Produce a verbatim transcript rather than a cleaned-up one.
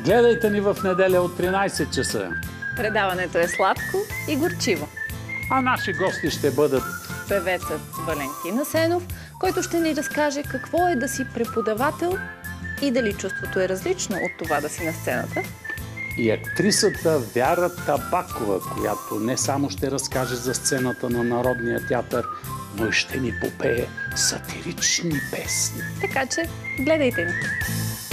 Гледайте ни в неделя от тринайсет часа. Предаването е сладко и горчиво. А наши гости ще бъдат Певецът Валентин Асенов, който ще ни разкаже какво е да си преподавател и дали чувството е различно от това да си на сцената. и актрисата Вяра Табакова, която не само ще разкаже за сцената на Народния театър, но и ще ни попее сатирични песни. Така че, гледайте ни!